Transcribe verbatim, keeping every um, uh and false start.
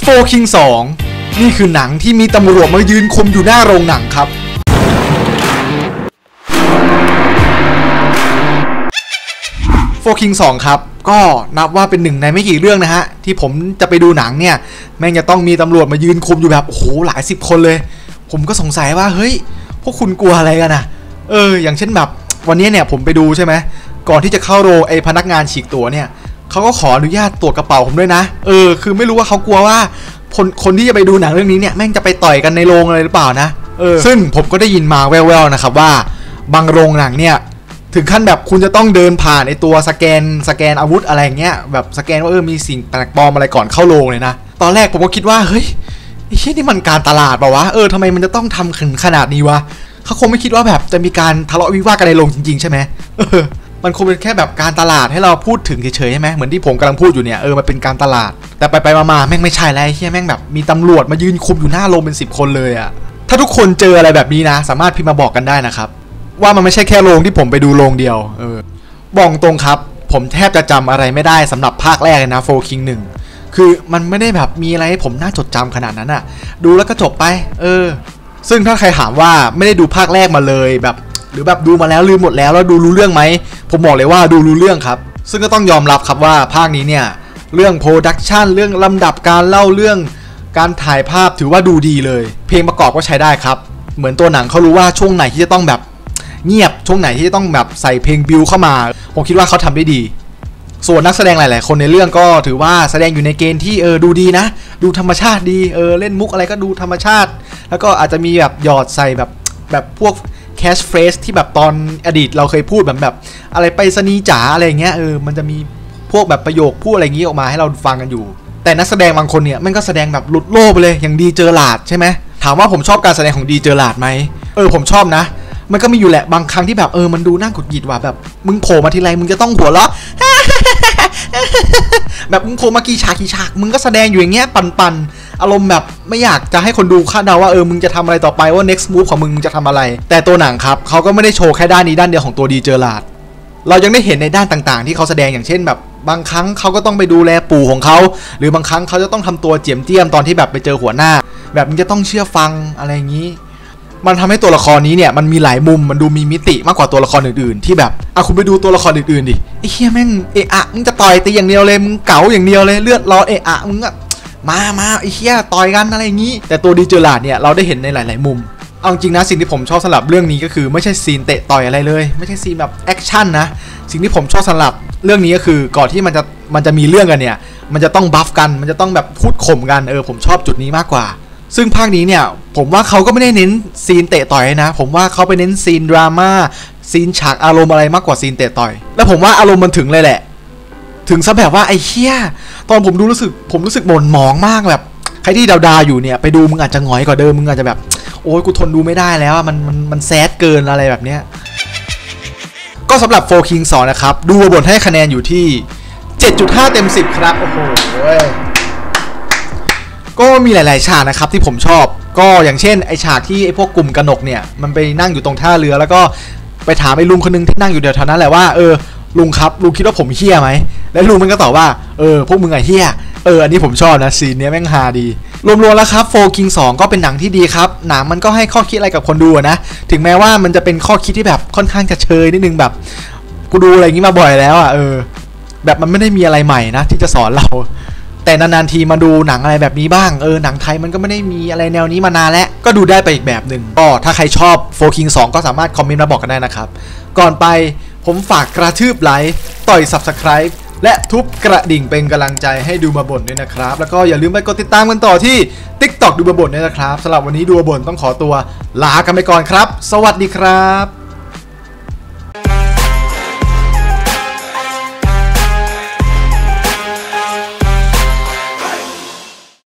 โฟร์ คิง สองนี่คือหนังที่มีตำรวจมายืนคุมอยู่หน้าโรงหนังครับโฟร์ คิง สองครับก็นับว่าเป็นหนึ่งในไม่กี่เรื่องนะฮะที่ผมจะไปดูหนังเนี่ยแม่งจะต้องมีตำรวจมายืนคุมอยู่แบบโอ้โหหลายสิบคนเลยผมก็สงสัยว่าเฮ้ยพวกคุณกลัวอะไรกันนะเอออย่างเช่นแบบวันนี้เนี่ยผมไปดูใช่ไหมก่อนที่จะเข้าโรงไอ้พนักงานฉีกตั๋วเนี่ยเขาก็ขออนุญาตตรวจกระเป๋าผมด้วยนะเออคือไม่รู้ว่าเขากลัวว่าคนคนที่จะไปดูหนังเรื่องนี้เนี่ยแม่งจะไปต่อยกันในโรงอะไรหรือเปล่านะเออซึ่งผมก็ได้ยินมาแว่วๆนะครับว่าบางโรงหนังเนี่ยถึงขั้นแบบคุณจะต้องเดินผ่านไอตัวสแกนสแกนอาวุธอะไรเงี้ยแบบสแกนว่าเออมีสิ่งแปลกปลอมอะไรก่อนเข้าโรงเลยนะตอนแรกผมก็คิดว่าเฮ้ยไอ้เหี้ยนี่มันการตลาดเปล่าวะเออทำไมมันจะต้องทำถึงขนาดนี้วะเขาคงไม่คิดว่าแบบจะมีการทะเลาะวิวาทกันในโรงจริงๆใช่ไหมเออมันคงเป็นแค่แบบการตลาดให้เราพูดถึงเฉยๆใช่ไหมเหมือนที่ผมกำลังพูดอยู่เนี่ยเออมันเป็นการตลาดแต่ไปๆมาๆแม่งไม่ใช่แล้วไอ้เหี้ยแม่งแบบมีตำรวจมายืนคุมอยู่หน้าโรงเป็นสิบคนเลยอะถ้าทุกคนเจออะไรแบบนี้นะสามารถพิมพ์มาบอกกันได้นะครับว่ามันไม่ใช่แค่โรงที่ผมไปดูโรงเดียวเออบอกตรงครับผมแทบจะจำอะไรไม่ได้สำหรับภาคแรกเลยนะโฟร์ คิง หนึ่งคือมันไม่ได้แบบมีอะไรให้ผมน่าจดจำขนาดนั้นอะดูแล้วก็จบไปเออซึ่งถ้าใครถามว่าไม่ได้ดูภาคแรกมาเลยแบบหรือแบบดูมาแล้วลืมหมดแล้วแล้วดูรู้เรื่องไหมผมบอกเลยว่าดูรู้เรื่องครับซึ่งก็ต้องยอมรับครับว่าภาคนี้เนี่ยเรื่องโปรดักชันเรื่องลำดับการเล่าเรื่องการถ่ายภาพถือว่าดูดีเลยเพลงประกอบก็ใช้ได้ครับเหมือนตัวหนังเขารู้ว่าช่วงไหนที่จะต้องแบบเงียบช่วงไหนที่จะต้องแบบใส่เพลงบิวเข้ามาผมคิดว่าเขาทำได้ดีส่วนนักแสดงหลายๆคนในเรื่องก็ถือว่าแสดงอยู่ในเกณฑ์ที่เออดูดีนะดูธรรมชาติดีเออเล่นมุกอะไรก็ดูธรรมชาติแล้วก็อาจจะมีแบบหยอดใส่แบบแบบพวกแคชเฟรสที่แบบตอนอดีตเราเคยพูดแบบแบบอะไรไปสนีจ๋าอะไรเงี้ยเออมันจะมีพวกแบบประโยคพูดอะไรอย่างงี้ออกมาให้เราฟังกันอยู่แต่นักแสดงบางคนเนี่ยมันก็แสดงแบบหลุดโลกไปเลยอย่างดีเจอหลาดใช่ไหมถามว่าผมชอบการแสดงของดีเจอหลาดไหมเออผมชอบนะมันก็มีอยู่แหละบางครั้งที่แบบเออมันดูน่าหงุดหงิดว่ะแบบมึงโผล่มาทีไรมึงจะต้องหัวเราะ แบบมึงโผล่มากี่ฉากกี่ฉากมึงก็แสดงอยู่อย่างเงี้ยปันๆอารมณ์แบบไม่อยากจะให้คนดูคาดเดาว่าเออมึงจะทำอะไรต่อไปว่า next move ของมึงมึงจะทำอะไรแต่ตัวหนังครับเขาก็ไม่ได้โชว์แค่ด้านนี้ด้านเดียวของตัวดีเจอหลาดเรายังได้เห็นในด้านต่างๆที่เขาแสดงอย่างเช่นแบบบางครั้งเขาก็ต้องไปดูแลปู่ของเขาหรือบางครั้งเขาจะต้องทำตัวเจียมเจี้ยมตอนที่แบบไปเจอหัวหน้าแบบมึงจะต้องเชื่อฟังอะไรอย่างนี้มันทำให้ตัวละครนี้เนี่ยมันมีหลายมุมมันดูมีมิติมากกว่าตัวละครอื่นๆที่แบบอ่ะคุณไปดูตัวละครอื่นๆดิไอ้เหี้ยแม่งเอะอะมึงจะต่อยตีอย่างเดียวเลยมึงเก๋าอย่างเดียวเลยเลือดร้อนเอะอะมึงอะมามาไอ้เหี้ยต่อยกันอะไรอย่างนี้แต่ตัวดีเจอหลาดเนี่ยเราได้เห็นในหลายๆมุมเอาจริงนะสิ่งที่ผมชอบสำหรับเรื่องนี้ก็คือไม่ใช่ซีนเตะต่อยอะไรเลยไม่ใช่ซีนแบบแอคชั่นนะสิ่งที่ผมชอบสำหรับเรื่องนี้ก็คือก่อนที่มันจะมันจะมีเรื่องกันเนี่ยมันจะต้องบัฟกันมันจะต้องแบบพูดข่มกันเออผมชอบจุดนี้มากกว่าซึ่งภาคนี้เนี่ยผมว่าเขาก็ไม่ได้เน้นซีนเตะต่อยนะผมว่าเขาไปเน้นซีนดราม่าซีนฉากอารมณ์อะไรมากกว่าซีนเตะต่อยแล้วผมว่าอารมณ์มันถึงเลยแหละถึงซะแบบว่าไอ้เหี้ยตอนผมดูรู้สึกผมรู้สึกหม่นหมองมากแบบใครที่ดาวๆอยู่เนี่ยไปดูมึงอาจจะหงอยกว่าเดิมมึงอาจจะแบบโอ้ยกูทนดูไม่ได้แล้วมันมันมันแซดเกินอะไรแบบเนี้ยก็สำหรับโฟร์ คิง สองนะครับดูบทให้คะแนนอยู่ที่ เจ็ดจุดห้า เต็มสิบครับโอ้โหก็มีหลายๆฉากนะครับที่ผมชอบก็อย่างเช่นไอฉากที่ไอพวกกลุ่มกนกเนี่ยมันไปนั่งอยู่ตรงท่าเรือแล้วก็ไปถามไอลุงคนนึงที่นั่งอยู่เดี๋ยวเท่านั้นแหละว่าเออลุงครับลุงคิดว่าผมเหี้ยไหมแล้วลุงมันก็ตอบว่าเออพวกมึงไอเหี้ยเอออันนี้ผมชอบนะซีนนี้แม่งฮาดีรวมๆแล้วครับโฟร์ คิง สองก็เป็นหนังที่ดีครับหนังมันก็ให้ข้อคิดอะไรกับคนดูนะถึงแม้ว่ามันจะเป็นข้อคิดที่แบบค่อนข้างจะเชยนิดนึงแบบกูดูอะไรอย่างนี้มาบ่อยแล้วอ่ะเออแบบมันไม่ได้มีอะไรใหม่นะที่จะสอนเราแต่นานๆทีมาดูหนังอะไรแบบนี้บ้างเออหนังไทยมันก็ไม่ได้มีอะไรแนวนี้มานานแล้วก็ดูได้ไปอีกแบบหนึ่งก็ถ้าใครชอบโฟร์ คิง สองก็สามารถคอมเมนต์มาบอกกันได้นะครับก่อนไปผมฝากกระทืบไลค์ต่อย ซับสไครบ์ และทุบกระดิ่งเป็นกำลังใจให้ดูมาบ่นด้วยนะครับแล้วก็อย่าลืมไปกดติดตามกันต่อที่ ติ๊กต็อก ดูมาบ่นด้วยนะครับสำหรับวันนี้ดูมาบ่นต้องขอตัวลากันไปก่อนครับสวัสดีครับ